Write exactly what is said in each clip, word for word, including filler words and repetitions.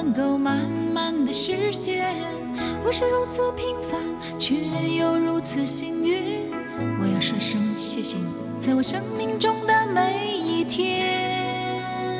能够慢慢的实现。我是如此平凡，却又如此幸运。我要说声谢谢你，在我生命中的每一天。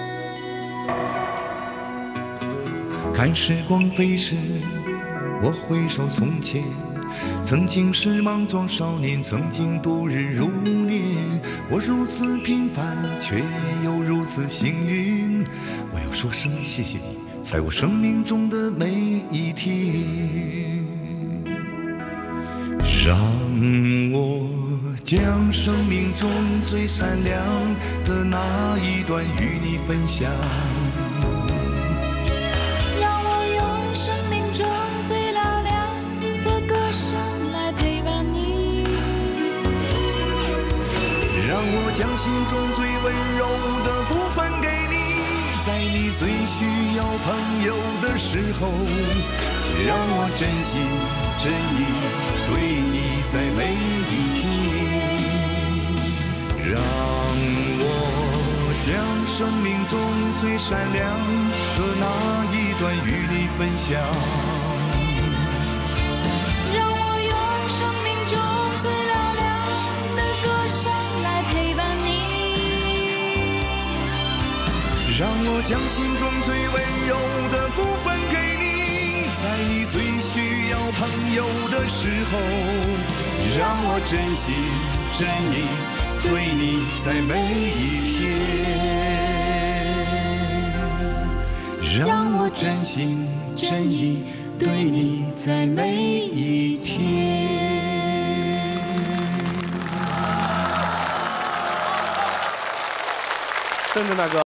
看时光飞逝，我回首从前，曾经是莽撞少年，曾经度日如年。我如此平凡，却又如此幸运。我要说声谢谢你，在我生命中的每一天。让我将生命中最闪亮的那一段与你分享。 让我用生命中最嘹亮的歌声来陪伴你。 让我将心中最温柔的部分给你，在你最需要朋友的时候，让我真心真意对你在每一天。让我将生命中最闪亮的那一段与你分享。 让我用生命中最嘹亮的歌声来陪伴你。 让我将心中最温柔的部分给你，在你最需要朋友的时候，让我真心真意对你在每一天。让我真心真意对你在每一天。 邓邓大哥。